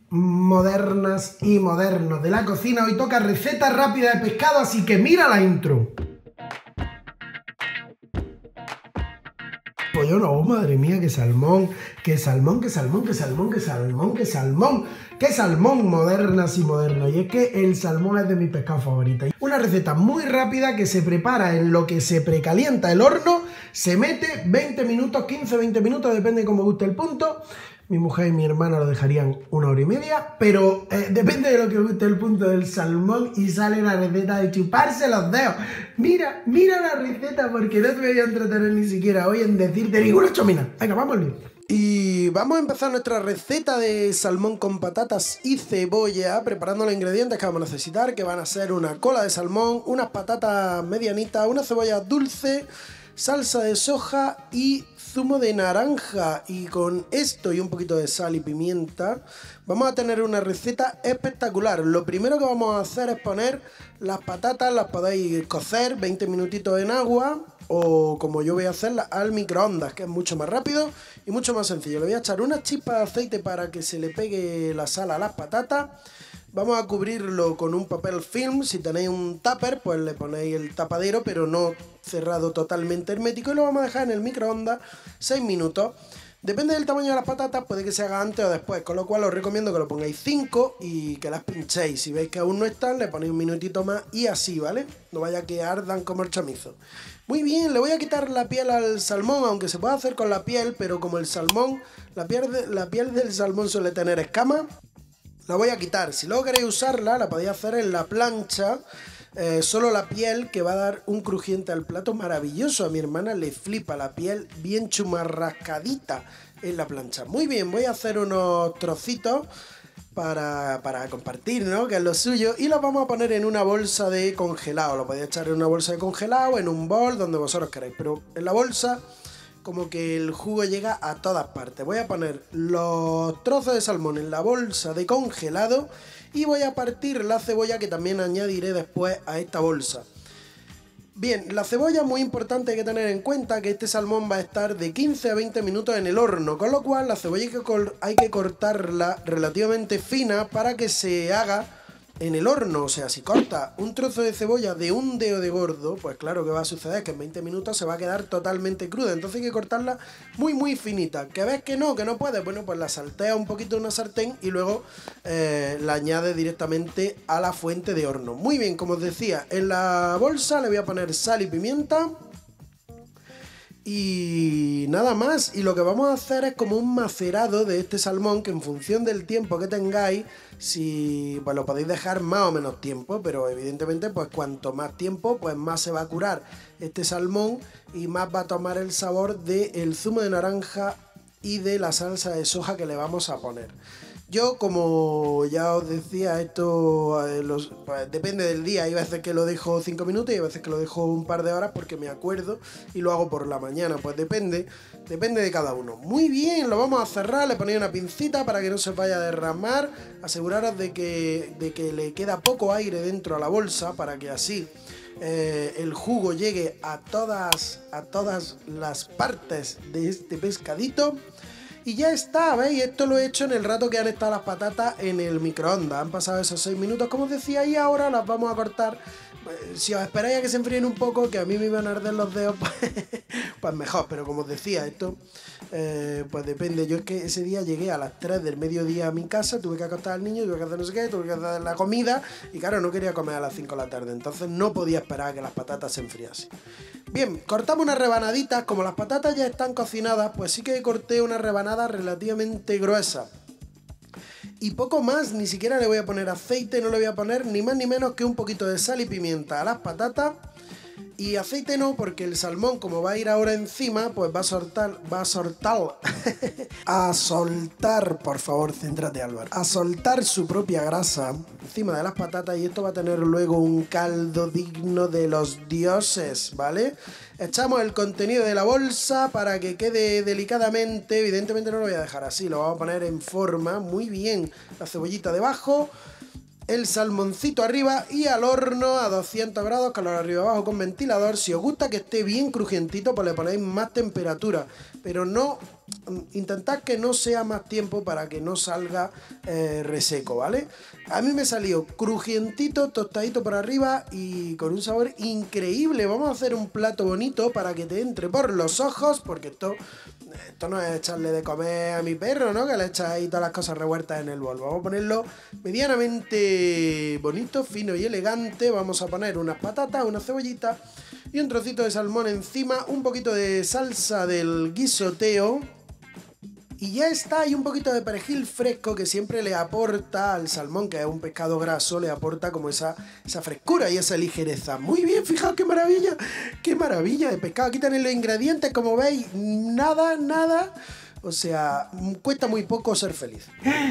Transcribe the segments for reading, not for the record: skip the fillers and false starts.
Modernas y modernos de la cocina. Hoy toca receta rápida de pescado, así que mira la intro. Pollo no, madre mía, qué salmón, qué salmón, qué salmón, qué salmón, qué salmón, qué salmón, qué salmón, modernas y modernos. Y es que el salmón es de mis pescados favoritos. Una receta muy rápida que se prepara en lo que se precalienta el horno, se mete 20 minutos, 15-20 minutos, depende de cómo guste el punto. Mi mujer y mi hermana lo dejarían 1 hora y media, pero depende de lo que guste el punto del salmón y sale la receta de chuparse los dedos. Mira la receta porque no te voy a entretener ni siquiera hoy en decirte ninguna chomina. Venga, vámonos. Y vamos a empezar nuestra receta de salmón con patatas y cebolla, preparando los ingredientes que vamos a necesitar, que van a ser una cola de salmón, unas patatas medianitas, una cebolla dulce, salsa de soja y zumo de naranja. Y con esto y un poquito de sal y pimienta vamos a tener una receta espectacular. Lo primero que vamos a hacer es poner las patatas, las podéis cocer 20 minutitos en agua o como yo voy a hacerlas al microondas, que es mucho más rápido y mucho más sencillo. Le voy a echar unas chispas de aceite para que se le pegue la sal a las patatas. Vamos a cubrirlo con un papel film. Si tenéis un tupper, pues le ponéis el tapadero, pero no cerrado totalmente hermético. Y lo vamos a dejar en el microondas 6 minutos. Depende del tamaño de las patatas, puede que se haga antes o después. Con lo cual os recomiendo que lo pongáis 5 y que las pinchéis. Si veis que aún no están, le ponéis un minutito más y así, ¿vale? No vaya a que ardan como el chamizo. Muy bien, le voy a quitar la piel al salmón, aunque se puede hacer con la piel, pero como el salmón, la piel del salmón suele tener escamas, la voy a quitar. Si luego queréis usarla, la podéis hacer en la plancha, solo la piel, que va a dar un crujiente al plato maravilloso. A mi hermana le flipa la piel bien chumarrascadita en la plancha. Muy bien, voy a hacer unos trocitos para compartir, ¿no? Que es lo suyo. Y los vamos a poner en una bolsa de congelado. Lo podéis echar en una bolsa de congelado, en un bol, donde vosotros queráis. Pero en la bolsa, como que el jugo llega a todas partes. Voy a poner los trozos de salmón en la bolsa de congelado y voy a partir la cebolla, que también añadiré después a esta bolsa. Bien, la cebolla es muy importante, hay que tener en cuenta que este salmón va a estar de 15 a 20 minutos en el horno, con lo cual la cebolla hay que cortarla relativamente fina para que se haga en el horno. O sea, si corta un trozo de cebolla de un dedo de gordo, pues claro que va a suceder que en 20 minutos se va a quedar totalmente cruda. Entonces hay que cortarla muy finita. ¿Que ves que no puedes? Bueno, pues la saltea un poquito en una sartén y luego la añades directamente a la fuente de horno. Muy bien, como os decía, en la bolsa le voy a poner sal y pimienta. Y nada más, y lo que vamos a hacer es como un macerado de este salmón, que en función del tiempo que tengáis, si pues lo podéis dejar más o menos tiempo, pero evidentemente pues cuanto más tiempo, pues más se va a curar este salmón y más va a tomar el sabor del zumo de naranja y de la salsa de soja que le vamos a poner. Yo, como ya os decía, esto pues, depende del día. Hay veces que lo dejo 5 minutos y hay veces que lo dejo un par de horas porque me acuerdo y lo hago por la mañana. Pues depende de cada uno. Muy bien, lo vamos a cerrar. Le ponéis una pincita para que no se vaya a derramar. Aseguraros de que le queda poco aire dentro a la bolsa para que así el jugo llegue a todas las partes de este pescadito. Y ya está, ¿veis? Esto lo he hecho en el rato que han estado las patatas en el microondas. Han pasado esos 6 minutos, como os decía, y ahora las vamos a cortar. Si os esperáis a que se enfríen un poco, que a mí me iban a arder los dedos, pues mejor. Pero como os decía, esto pues depende. Yo es que ese día llegué a las 3 del mediodía a mi casa, tuve que acostar al niño, tuve que hacer no sé qué, tuve que hacer la comida y claro, no quería comer a las 5 de la tarde. Entonces no podía esperar a que las patatas se enfriasen. Bien, cortamos unas rebanaditas. Como las patatas ya están cocinadas, pues sí que corté una rebanada relativamente gruesa. Y poco más, ni siquiera le voy a poner aceite, no le voy a poner ni más ni menos que un poquito de sal y pimienta a las patatas. Y aceite no, porque el salmón, como va a ir ahora encima, pues va a soltar, por favor, céntrate, Álvaro, a soltar su propia grasa encima de las patatas y esto va a tener luego un caldo digno de los dioses, ¿vale? Echamos el contenido de la bolsa para que quede delicadamente, evidentemente no lo voy a dejar así, lo vamos a poner en forma, muy bien, la cebollita debajo. el salmoncito arriba y al horno a 200 grados, calor arriba abajo con ventilador. Si os gusta que esté bien crujientito, pues le ponéis más temperatura, pero no, intentad que no sea más tiempo para que no salga reseco, ¿vale? A mí me salió crujientito, tostadito por arriba y con un sabor increíble. Vamos a hacer un plato bonito para que te entre por los ojos, porque esto no es echarle de comer a mi perro, ¿no? Que le echas ahí todas las cosas revueltas en el bol. Vamos a ponerlo medianamente bonito, fino y elegante. Vamos a poner unas patatas, una cebollita y un trocito de salmón encima, un poquito de salsa del guisoteo. Y ya está, hay un poquito de perejil fresco que siempre le aporta al salmón, que es un pescado graso, le aporta como esa frescura y esa ligereza. Muy bien, fijaos qué maravilla de pescado. Aquí tenéis los ingredientes, como veis, nada. O sea, cuesta muy poco ser feliz.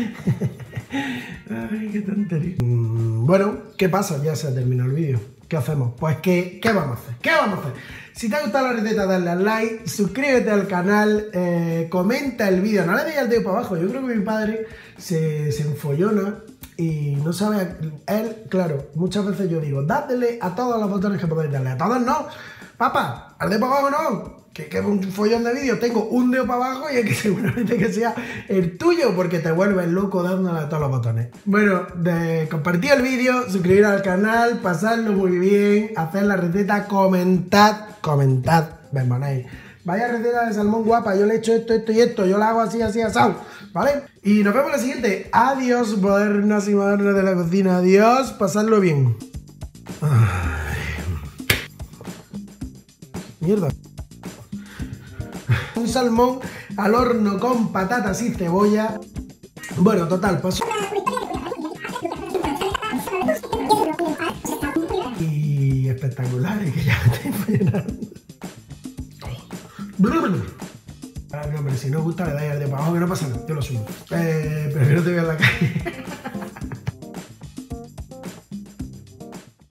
Ay, qué tontería. Bueno, ¿qué pasa? Ya se ha terminado el vídeo. ¿Qué hacemos? Pues ¿qué vamos a hacer? ¿Qué vamos a hacer? Si te ha gustado la receta, dale al like, suscríbete al canal, comenta el vídeo, no le deis al dedo para abajo. Yo creo que mi padre se enfollona y no sabe, él, claro, muchas veces yo digo, dátele a todos los botones que podéis darle, a todos no, papá, al dedo para abajo no, que es un follón de vídeo, tengo un dedo para abajo y es que seguramente que sea el tuyo porque te vuelves loco dándole a todos los botones. Bueno, compartir el vídeo, suscribir al canal, pasarlo muy bien, hacer la receta, comentad, me ponéis. Vaya receta de salmón guapa, yo le he hecho esto y esto, yo la hago así, asado, ¿vale? Y nos vemos en la siguiente. Adiós, modernas y modernos de la cocina, adiós, pasadlo bien. Ay. Mierda. Un salmón al horno con patatas y cebolla. Bueno, total, pasó. Y espectaculares, que ya me estoy llenando. Ahora, no, hombre, si no os gusta le dais al de para abajo, que no pasa nada, yo lo subo. Prefiero te veo en la calle.